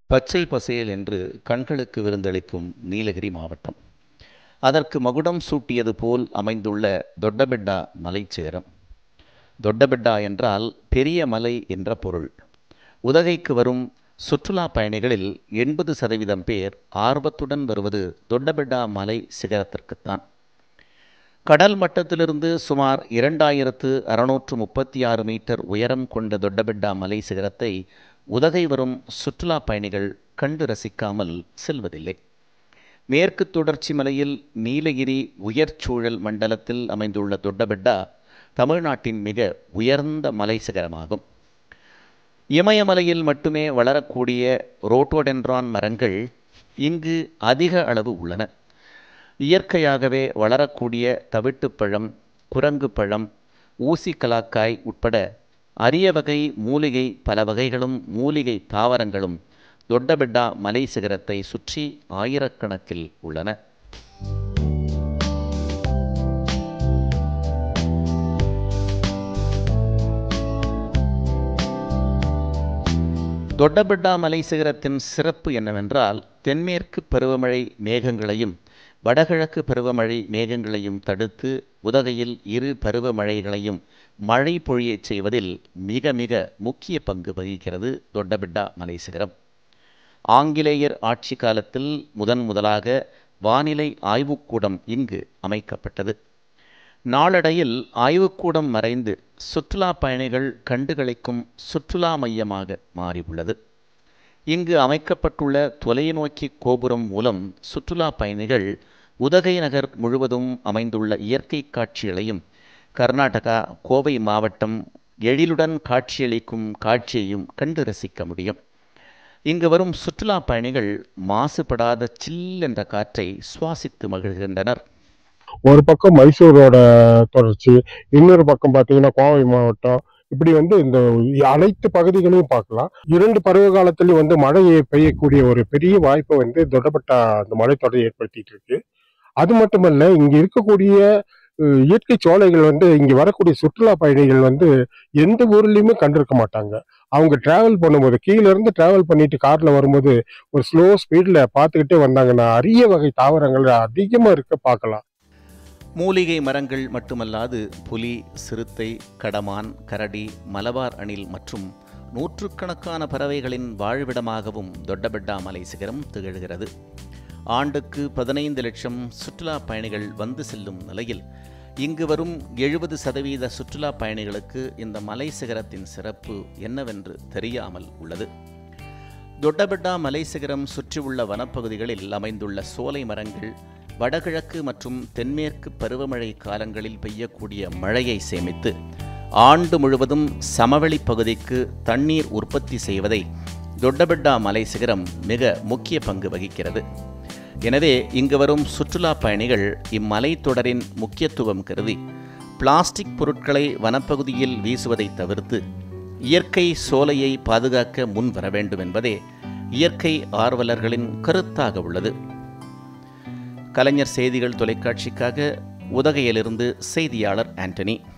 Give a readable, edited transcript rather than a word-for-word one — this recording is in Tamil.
பச்சை பசேல் என்று கண்களுக்கு விருந்தளிக்கும் நீலகிரி மாவட்டம். அதற்கு மகுடம் சூட்டியது போல் அமைந்துள்ள தொட்டபெட்டா மலைச்சிகரம். தொட்டபெட்டா என்றால் பெரிய மலை என்ற பொருள். உதகைக்கு வரும் சுற்றுலா பயணிகளில் 80% பேர் ஆர்வத்துடன் வருவது தொட்டபெட்டா மலை சிகரத்திற்குத்தான். கடல் மட்டத்திலிருந்து சுமார் 2636 மீட்டர் உயரம் கொண்ட தொட்டபெட்டா மலை சிகரத்தை உதகை வரும் சுற்றுலா பயணிகள் கண்டு ரசிக்காமல் செல்வதில்லை. மேற்கு தொடர்ச்சி மலையில் நீலகிரி உயர்ச்சூழல் மண்டலத்தில் அமைந்துள்ள தொட்டபெட்டா தமிழ்நாட்டின் மிக உயர்ந்த மலை சிகரமாகும். இமயமலையில் மட்டுமே வளரக்கூடிய ரோட்டோடென்ட்ரான் மரங்கள் இங்கு அதிக அளவு உள்ளன. இயற்கையாகவே வளரக்கூடிய தவிட்டுப்பழம், குரங்கு பழம், ஊசி கலாக்காய் உட்பட அரிய வகை மூலிகை பல வகைகளும் மூலிகை தாவரங்களும் தொட்டபெட்டா மலை சிகரத்தை சுற்றி ஆயிரக்கணக்கில் உள்ளன. தொட்டபெட்டா மலை சிகரத்தின் சிறப்பு என்னவென்றால், தென்மேற்கு பருவமழை மேகங்களையும் வடகிழக்கு பருவமழை மேகங்களையும் தடுத்து உதகையில் இரு பருவமழைகளையும் மழை பொழியச் செய்வதில் மிக மிக முக்கிய பங்கு வகிக்கிறது தொட்டபெட்டா மலை சிகரம். ஆங்கிலேயர் ஆட்சி காலத்தில் முதலாக வானிலை ஆய்வுக்கூடம் இங்கு அமைக்கப்பட்டது. நாளடைவில் ஆய்வுக்கூடம் மறைந்து சுற்றுலா பயணிகள் கண்டுகளிக்கும் சுற்றுலா மையமாக மாறியுள்ளது. இங்கு அமைக்கப்பட்டுள்ள தொலைநோக்கி கோபுரம் மூலம் சுற்றுலா பயணிகள் உதகை நகர் முழுவதும் அமைந்துள்ள இயற்கை காட்சிகளையும் கர்நாடகா கோவை மாவட்டம் எழிலுடன் காட்சியளிக்கும் காட்சியையும் கண்டு ரசிக்க முடியும். இங்கு வரும் சுற்றுலா பயணிகள் மாசுபடாத சில் என்ற காற்றை சுவாசித்து மகிழ்கின்றனர். ஒரு பக்கம் மைசூரோட தொடர்ச்சி, இன்னொரு பக்கம் பார்த்தீங்கன்னா கோவை மாவட்டம், இப்படி இந்த அனைத்து பகுதிகளையும் பார்க்கலாம். 2 பருவ காலத்திலையும் மழை பெய்யக்கூடிய ஒரு பெரிய வாய்ப்பை தொட்டபெட்டா அந்த மலைத்தொடர் ஏற்படுத்திட்டு இருக்கு. அது மட்டுமல்ல, இங்க இருக்கக்கூடிய இயற்கை சோலைகள் இங்க வரக்கூடிய சுற்றுலா பயணிகள் எந்த ஊர்லயுமே கண்டிருக்க மாட்டாங்க. அவங்க டிராவல் பண்ணும்போது கீழே இருந்து டிராவல் பண்ணிட்டு கார்ல வரும்போது ஒரு ஸ்லோ ஸ்பீட்ல பார்த்துக்கிட்டே வந்தாங்கன்னா அரிய வகை தாவரங்கள் அதிகமா இருக்க பார்க்கலாம். மூலிகை மரங்கள் மட்டுமல்லாது புலி, சிறுத்தை, கடமான், கரடி, மலபார் அணில் மற்றும் நூற்றுக்கணக்கான பறவைகளின் வாழ்விடமாகவும் தொட்டபெட்டா மலை சிகரம் திகழ்கிறது. ஆண்டுக்கு 15 லட்சம் சுற்றுலா பயணிகள் வந்து செல்லும் நிலையில் இங்கு வரும் 70% சுற்றுலா பயணிகளுக்கு இந்த மலை சிகரத்தின் சிறப்பு என்னவென்று தெரியாமல் உள்ளது. தொட்டபெட்டா மலை சிகரம் சுற்றியுள்ள வனப்பகுதிகளில் அமைந்துள்ள சோலை மரங்கள் வடகிழக்கு மற்றும் தென்மேற்கு பருவமழை காலங்களில் பெய்யக்கூடிய மழையை சேமித்து ஆண்டு முழுவதும் சமவெளி பகுதிக்கு தண்ணீர் உற்பத்தி செய்வதை தொட்டபெட்டா மலை சிகரம் மிக முக்கிய பங்கு வகிக்கிறது. எனவே இங்கு வரும் சுற்றுலா பயணிகள் இம்மலை தொடரின் முக்கியத்துவம் கருதி பிளாஸ்டிக் பொருட்களை வனப்பகுதியில் வீசுவதை தவிர்த்து இயற்கை சோலையை பாதுகாக்க முன் வர வேண்டும் என்பதே இயற்கை ஆர்வலர்களின் கருத்தாக உள்ளது. கலைஞர் செய்திகள் தொலைக்காட்சிக்காக உதகையிலிருந்து செய்தியாளர் ஆண்டனி.